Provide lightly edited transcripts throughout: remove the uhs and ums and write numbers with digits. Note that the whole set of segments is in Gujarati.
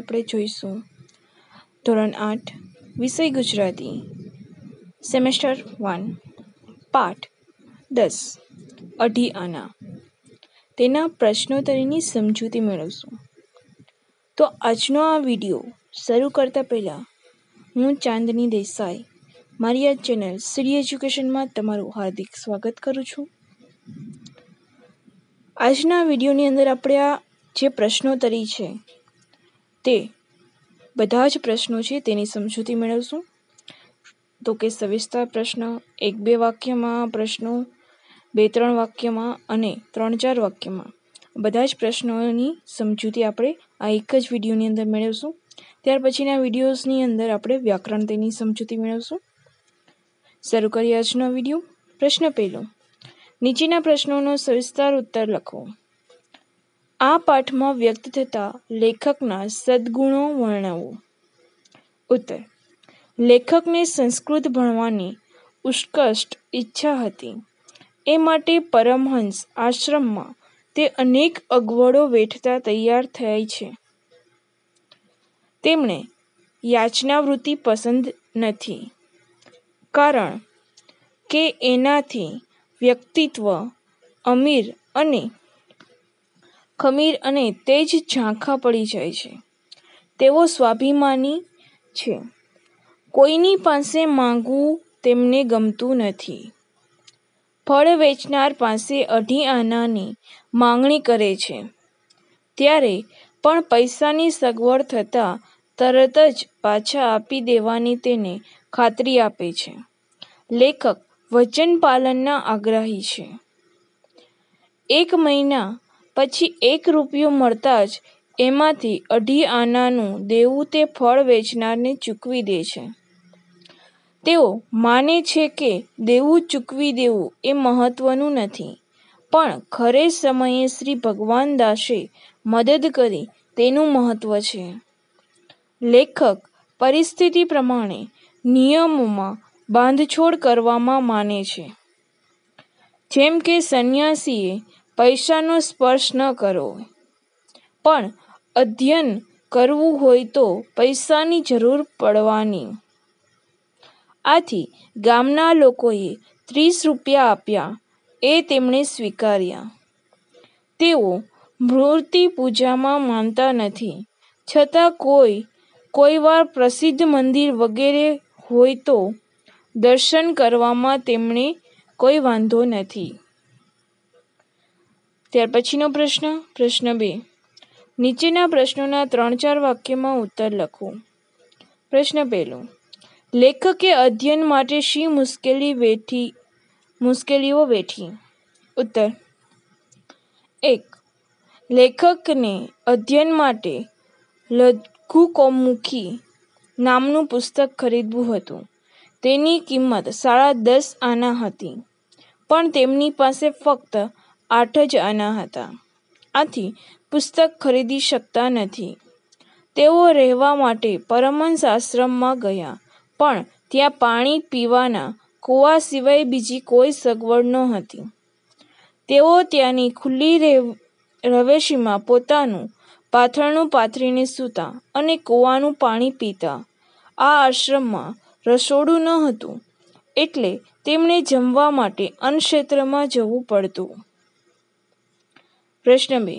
આપણે જોઈશું ધોરણ 8 વિષય ગુજરાતી સેમેસ્ટર 1 પાઠ 10 અઢી આના તેના પ્રશ્નોત્તરીની સમજૂતી મેળવશું. તો આજનો આ વિડીયો શરૂ કરતા પહેલાં હું ચાંદની દેસાઈ મારી આ ચેનલ શ્રી એજ્યુકેશનમાં તમારું હાર્દિક સ્વાગત કરું છું. આજના વિડીયોની અંદર આપણે આ જે પ્રશ્નોત્તરી છે તે બધા જ પ્રશ્નો છે તેની સમજૂતી મેળવશું. તો કે સવિસ્તર પ્રશ્ન, 1-2 વાક્યમાં પ્રશ્નો, 2-3 વાક્યમાં અને 3-4 વાક્યમાં બધા જ પ્રશ્નોની સમજૂતી આપણે આ એક જ વિડીયોની અંદર મેળવશું. ત્યાર પછીના વિડીયોઝની અંદર આપણે વ્યાકરણ તેની સમજૂતી મેળવશું. શરૂ કરીએ આજનો વિડીયો. પ્રશ્ન પહેલો, નીચેના પ્રશ્નોનો સવિસ્તર ઉત્તર લખો. આ પાઠમાં વ્યક્ત થતા લેખકના સદ્ગુણો વર્ણવો. ઉત્તર, લેખકને સંસ્કૃત ભણવાની ઉત્કૃષ્ટ ઈચ્છા હતી. એ માટે પરમહંસ આશ્રમમાં તે અનેક અગવડો વેઠતા તૈયાર થાય છે. તેમણે યાચનાવૃત્તિ પસંદ નથી, કારણ કે એનાથી વ્યક્તિત્વ ખમીર અને તેજ ઝાંખા પડી જાય છે. તેઓ સ્વાભિમાની છે. કોઈની પાસે માંગવું તેમને ગમતું નથી. ફળ વેચનાર પાસે અઢી આનાની માંગણી કરે છે, ત્યારે પણ પૈસાની સગવડ થતાં તરત જ પાછા આપી દેવાની તેને ખાતરી આપે છે. લેખક વચન પાલનના આગ્રહી છે. 1 મહિના પછી 1 રૂપિયો મળતા જ એમાંથી અઢી આનાનું દેવું તે ફળ વેચનારને ચૂકવી દે છે. તેઓ માને છે કે દેવું ચૂકવી દેવું એ મહત્વનું નથી, પણ ખરે સમયે શ્રી ભગવાન દાસે મદદ કરી તેનું મહત્વ છે. લેખક પરિસ્થિતિ પ્રમાણે નિયમોમાં બાંધછોડ કરવામાં માને છે. જેમ કે સંન્યાસીએ પૈસાનો સ્પર્શ ન કરવો, પણ અધ્યયન કરવું હોય તો પૈસાની જરૂર પડવાની. આથી ગામના લોકોએ 30 રૂપિયા આપ્યા એ તેમણે સ્વીકાર્યા. તેઓ મૂર્તિ પૂજામાં માનતા નથી, છતાં કોઈ વાર પ્રસિદ્ધ મંદિર વગેરે હોય તો દર્શન કરવામાં તેમને કોઈ વાંધો નથી. ત્યાર પછીનો પ્રશ્ન 2, નીચેના પ્રશ્નોના 3-4 વાક્યમાં ઉત્તર લખો. પ્રશ્ન પહેલો, લેખકે અધ્યયન માટે શી મુશ્કેલીઓ વેઠી? ઉત્તર, 1. લેખકને અધ્યયન માટે લઘુકૌમુદી નામનું પુસ્તક ખરીદવું હતું. તેની કિંમત 10.5 આના હતી, પણ તેમની પાસે ફક્ત 8 જ આના હતા. આથી પુસ્તક ખરીદી શકતા નથી. તેઓ રહેવા માટે પરમહંસ આશ્રમમાં ગયા, પણ ત્યાં પાણી પીવાના કૂવા સિવાય બીજી કોઈ સગવડ નહોતી. તેઓ ત્યાંની ખુલ્લી રવેશીમાં પોતાનું પાથરણું પાથરીને સૂતા અને કૂવાનું પાણી પીતા. આ આશ્રમમાં રસોડું નહોતું, એટલે તેમણે જમવા માટે અન્નક્ષેત્રમાં જવું પડતું. પ્રશ્ન 2,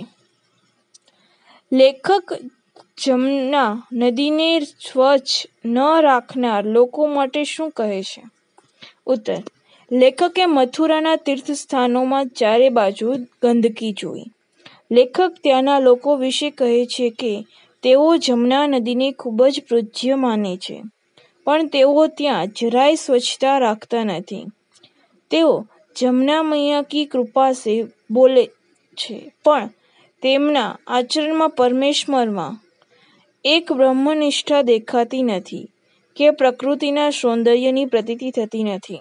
લેખક જમના નદીને સ્વચ્છ ન રાખનાર લોકો માટે શું કહે છે? ઉત્તર, લેખકે મથુરાના તીર્થસ્થાનોમાં ચારે બાજુ ગંદકી જોઈ. લેખક ત્યાંના લોકો વિશે કહે છે કે તેઓ જમના નદીને ખૂબ જ પૂજ્ય માને છે, પણ તેઓ ત્યાં જરાય સ્વચ્છતા રાખતા નથી. તેઓ જમના મૈયા કી કૃપા સે બોલે છે, પણ તેમના આચરણમાં પરમેશ્વરમાં એક બ્રહ્મનિષ્ઠા દેખાતી નથી કે પ્રકૃતિના સૌંદર્યની પ્રતીતિ થતી નથી.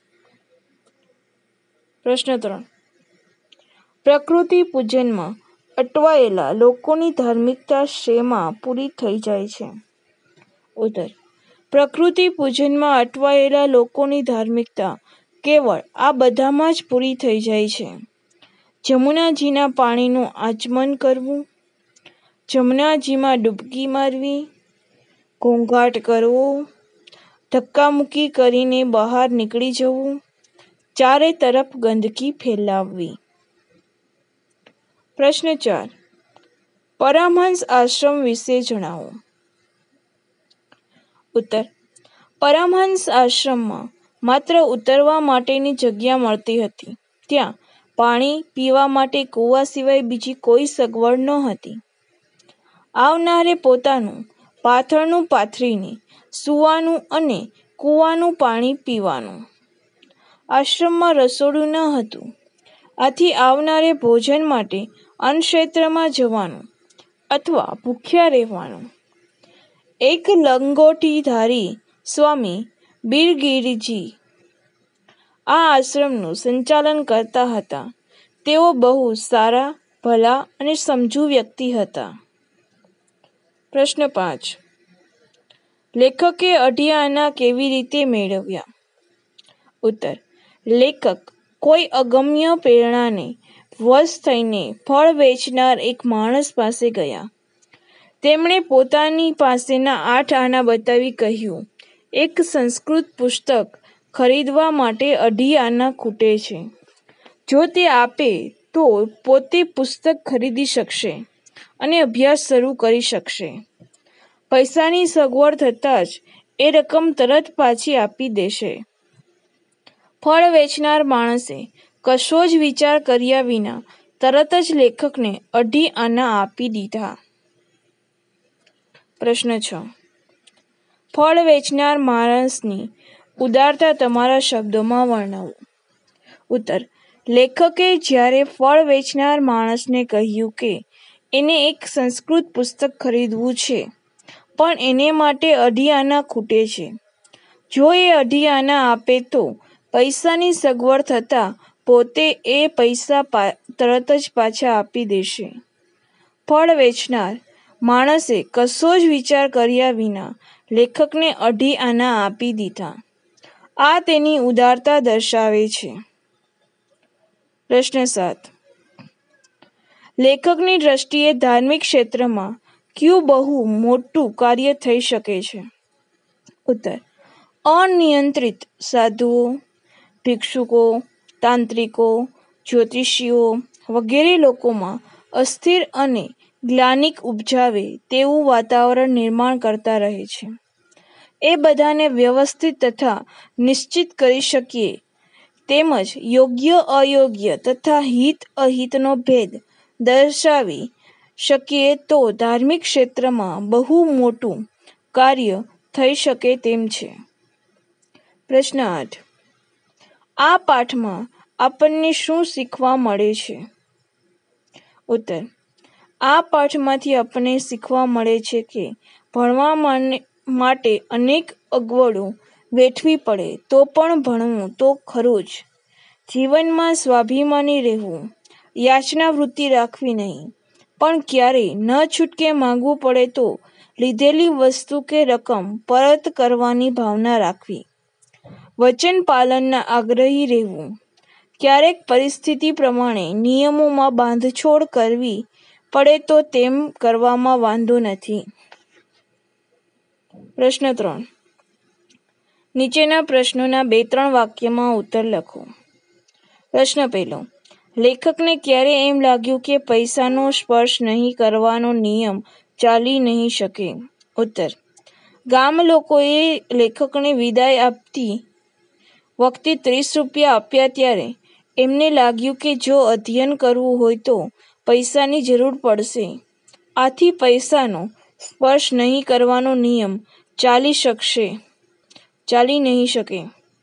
પ્રશ્ન 3, પ્રકૃતિ પૂજનમાં અટવાયેલા લોકોની ધાર્મિકતા શેમાં પૂરી થઈ જાય છે? ઉત્તર, પ્રકૃતિ પૂજનમાં અટવાયેલા લોકોની ધાર્મિકતા કેવળ આ બધામાં જ પૂરી થઈ જાય છે. જમુનાજીના પાણીનું આચમન કરવું, જમનાજીમાં ડૂબકી મારવી, ઘોંઘાટ કરવો, ધક્કામુક્કી કરીને બહાર નીકળી જવું, ચારે તરફ ગંદકી ફેલાવવી. પ્રશ્ન 4. પરમહંસ આશ્રમ વિશે જણાવો. ઉત્તર. પરમહંસ આશ્રમમાં માત્ર ઉતરવા માટેની જગ્યા મળતી હતી. ત્યાં પાણી પીવા માટે કૂવા સિવાય બીજી કોઈ સગવડ ન હતી. આવનારે પોતાનું પાથરણું પાથરીને સૂવાનું અને કૂવાનું પાણી પીવાનું. આશ્રમમાં રસોડું ન હતું. આથી આવનારે ભોજન માટે અન્નક્ષેત્રમાં જવાનું અથવા ભૂખ્યા રહેવાનું. એક લંગોટીધારી સ્વામી બીરગીરજી આ આશ્રમનું સંચાલન કરતા હતા. તેઓ બહુ સારા, ભલા અને સમજુ વ્યક્તિ હતા. પ્રશ્ન 5. લેખકે અઢી આના કેવી રીતે મેળવ્યા? ઉત્તર. લેખક કોઈ અગમ્ય પ્રેરણાને વશ થઈને ફળ વેચનાર એક માણસ પાસે ગયા. તેમણે પોતાની પાસેના 8 આના બતાવી કહ્યું, એક સંસ્કૃત પુસ્તક ખરીદવા માટે 2.5 આના ખૂટે છે. જો તે આપે તો પોતે પુસ્તક ખરીદી શકશે અને અભ્યાસ શરૂ કરી શકશે. પૈસાની સગવડ થતાં જ એ રકમ તરત પાછી આપી દેશે. ફળ વેચનાર માણસે કશો જ વિચાર કર્યા વિના તરત જ લેખકને 2.5 આના આપી દીધા. પ્રશ્ન 6. ફળ વેચનાર માણસની ઉદારતા તમારા શબ્દોમાં વર્ણવો. ઉત્તર. લેખકે જ્યારે ફળ વેચનાર માણસને કહ્યું કે એને એક સંસ્કૃત પુસ્તક ખરીદવું છે, પણ એને માટે 2.5 આના ખૂટે છે. જો એ 2.5 આના આપે તો પૈસાની સગવડ થતાં પોતે એ પૈસા તરત જ પાછા આપી દેશે. ફળ વેચનાર માણસે કશો જ વિચાર કર્યા વિના લેખકને 2.5 આના આપી દીધા. આ તેની ઉદારતા દર્શાવે છે. પ્રશ્ન 7. લેખકની દ્રષ્ટિએ ધાર્મિક ક્ષેત્રમાં કયું બહુ મોટું કાર્ય થઈ શકે છે? ઉત્તર. અનિયંત્રિત સાધુઓ, ભિક્ષુકો, તાંત્રિકો, જ્યોતિષીઓ વગેરે લોકોમાં અસ્થિર અને ગ્લાનિક ઉપજાવે તેવું વાતાવરણ નિર્માણ કરતા રહે છે. એ બધાને વ્યવસ્થિત તથા નિશ્ચિત કરી શકીએ, તેમજ યોગ્ય અયોગ્ય તથા હિત અહિતનો ભેદ દર્શાવી શકીએ તો ધાર્મિક ક્ષેત્રમાં બહુ મોટું કાર્ય થઈ શકે તેમ છે. પ્રશ્ન 8. આ પાઠમાં આપણને શું શીખવા મળે છે? ઉત્તર. આ પાઠમાંથી આપણને શીખવા મળે છે કે ભણવા માટે અનેક અગવડો વેઠવી પડે તો પણ ભણવું તો ખરું જ. જીવનમાં સ્વાભિમાની રહેવું, યાચના વૃત્તિ રાખવી નહીં, પણ ક્યારેય ન છૂટકે માંગવું પડે તો લીધેલી વસ્તુ કે રકમ પરત કરવાની ભાવના રાખવી, વચન પાલનના આગ્રહી રહેવું, ક્યારેક પરિસ્થિતિ પ્રમાણે નિયમોમાં બાંધછોડ કરવી પડે તો તેમ કરવામાં વાંધો નથી. પ્રશ્ન 3. નીચેના પ્રશ્નોના 2-3 વાક્યમાં ઉત્તર લખો. પ્રશ્ન 1. લેખકને ક્યારે એમ લાગ્યું કે પૈસાનો સ્પર્શ નહીં કરવાનો નિયમ ચાલી નહીં શકે? ઉત્તર. ગામ લોકોએ લેખકને વિદાય આપતી વખતે 30 રૂપિયા આપ્યા ત્યારે એમને લાગ્યું કે જો અધ્યયન કરવું હોય તો પૈસાની જરૂર પડશે. આથી પૈસાનો સ્પર્શ નહીં કરવાનો નિયમ ચાલી નહીં શકે.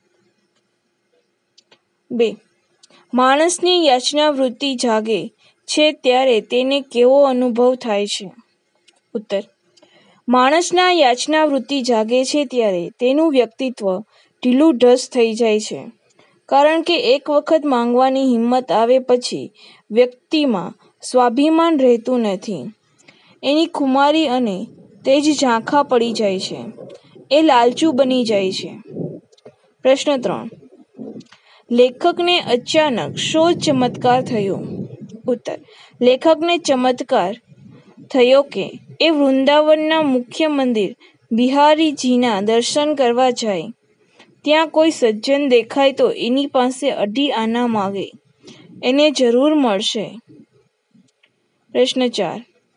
2. માણસની યાચના વૃત્તિ જાગે છે ત્યારે તેને કેવો અનુભવ થાય છે? ઉત્તર. માણસના યાચના વૃત્તિ જાગે છે ત્યારે તેનું વ્યક્તિત્વ ઢીલું ઢસ થઈ જાય છે. કારણ કે એક વખત માંગવાની હિંમત આવે પછી વ્યક્તિમાં સ્વાભિમાન રહેતું નથી. એની ખુમારી અને તેજ ઝાંખા પડી જાય છે. એ લાલચુ બની જાય છે. પ્રશ્ન 3. લેખકને અચાનક શો ચમત્કાર થયો? ઉત્તર. લેખકને ચમત્કાર થયો કે એ વૃંદાવનના મુખ્ય મંદિર બિહારીજીના દર્શન કરવા જાય. ત્યાં કોઈ સજ્જન દેખાય તો એની પાસે 2 આના માગે, એને જરૂર મળશે. પ્રશ્ન 4.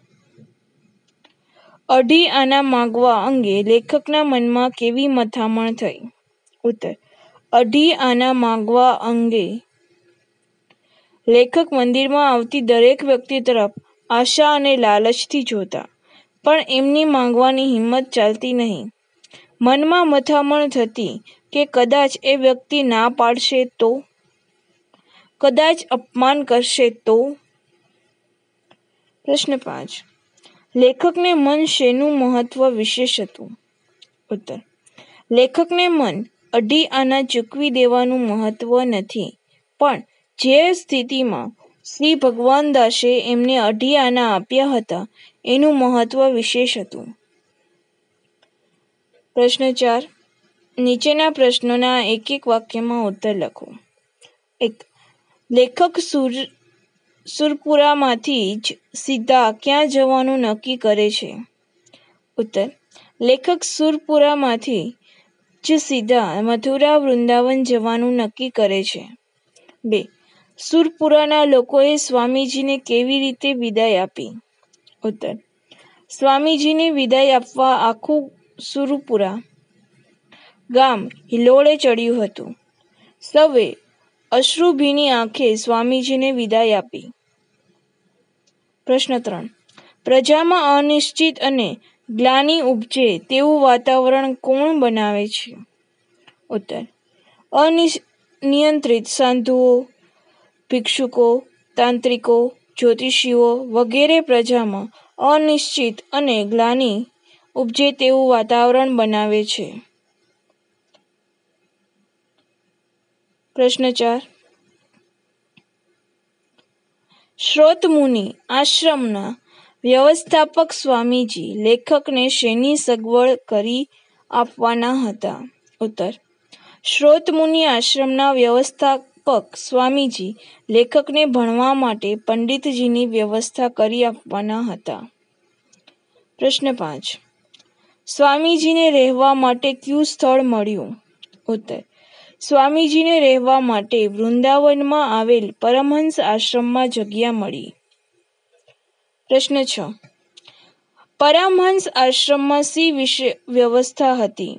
2 આના માગવા અંગે લેખકના મનમાં કેવી મથામણ થઈ? ઉત્તર. 2 આના માગવા અંગે લેખક મંદિરમાં આવતી દરેક વ્યક્તિ તરફ આશા અને લાલચથી જોતા, પણ એમની માંગવાની હિંમત ચાલતી નહીં. મનમાં મથામણ થતી કે કદાચ એ વ્યક્તિ ના પાડશે તો, કદાચ અપમાન કરશે તો. પ્રશ્ન 5. લેખકને મન શેનું મહત્વ વિશેષ હતું? ઉત્તર. લેખકને મન 2 આના ચૂકવી દેવાનું મહત્વ નથી, પણ જે સ્થિતિમાં શ્રી ભગવાનદાસે એમને 2 આના આપ્યા હતા એનું મહત્વ વિશેષ હતું. પ્રશ્ન 4. નીચેના પ્રશ્નોના એક વાક્યમાં ઉત્તર લખો. 1. લેખક સુરપુરામાંથી જ સીધા ક્યાં જવાનું નક્કી કરે છે? ઉત્તર. લેખક સુરપુરામાંથી જ સીધા મથુરા વૃંદાવન જવાનું નક્કી કરે છે. 2. સુરપુરાના લોકોએ સ્વામીજીને કેવી રીતે વિદાય આપી? ઉત્તર. સ્વામીજીને વિદાય આપવા આખું સુરપુરા ગામ હિલોળે ચડ્યું હતું. સૌએ અશ્રુભીની આંખે સ્વામીજીને વિદાય આપી. પ્રશ્ન 3. પ્રજામાં અનિશ્ચિત અને ગ્લાનિ ઉપજે તેવું વાતાવરણ કોણ બનાવે છે? ઉત્તર. અનિયંત્રિત સાધુઓ, ભિક્ષુકો, તાંત્રિકો, જ્યોતિષીઓ વગેરે પ્રજામાં અનિશ્ચિત અને ગ્લાનિ ઉપજે તેવું વાતાવરણ બનાવે છે. પ્રશ્ન 4. શ્રોતમુનિ આશ્રમના વ્યવસ્થાપક સ્વામીજી લેખકને શેની સગવડ કરી આપવાના હતા? ઉત્તર. શ્રોતમુનિ આશ્રમના વ્યવસ્થાપક સ્વામીજી લેખકને ભણવા માટે પંડિતજીની વ્યવસ્થા કરી આપવાના હતા. પ્રશ્ન 5. સ્વામીજીને રહેવા માટે કયું સ્થળ મળ્યું? ઉત્તર. સ્વામીજીને રહેવા માટે વૃંદાવનમાં આવેલ પરમહંસ આશ્રમમાં જગ્યા મળી. પ્રશ્ન 6. પરમહંસ આશ્રમમાં શી વિશે વ્યવસ્થા હતી?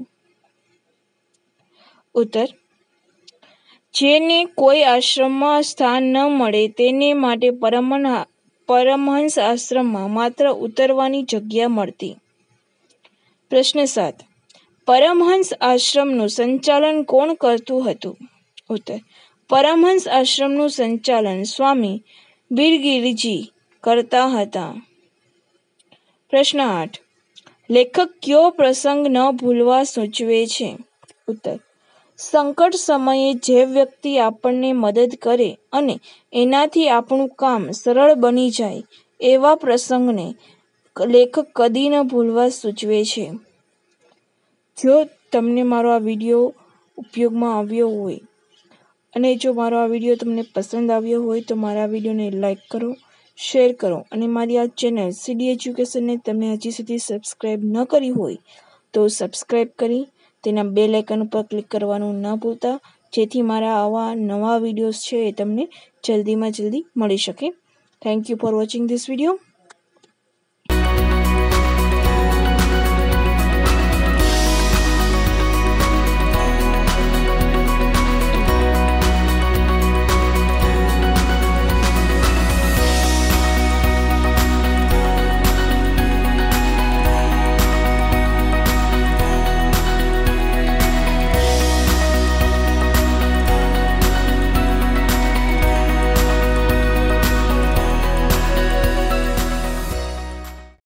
ઉત્તર. જેને કોઈ આશ્રમમાં સ્થાન ન મળે તેને માટે પરમહંસ આશ્રમમાં માત્ર ઉતરવાની જગ્યા મળતી. પ્રશ્ન 7. પરમહંસ આશ્રમનું સંચાલન કોણ કરતું હતું? ઉત્તર. પરમહંસ આશ્રમનું સંચાલન સ્વામી બિરગિરજી કરતા હતા. પ્રશ્ન 8. લેખક કયો પ્રસંગ ન ભૂલવા સૂચવે છે? ઉત્તર. સંકટ સમયે જે વ્યક્તિ આપણને મદદ કરે અને એનાથી આપણું કામ સરળ બની જાય એવા પ્રસંગને લેખક કદી ન ભૂલવા સૂચવે છે. જો તમને મારો આ વિડીયો ઉપયોગમાં આવ્યો હોય અને જો મારો આ વિડીયો તમને પસંદ આવ્યો હોય તો મારા વિડીયોને લાઈક કરો, શેર કરો અને મારી આ ચેનલ સીડી એજ્યુકેશનને તમે હજી સુધી સબસ્ક્રાઈબ ન કરી હોય તો સબસ્ક્રાઈબ કરી તેના બેલ આઇકન ઉપર ક્લિક કરવાનું ન ભૂલતા, જેથી મારા આવા નવા વિડીયોઝ છે એ તમને જલ્દીમાં જલ્દી મળી શકે. Thank you for watching this video.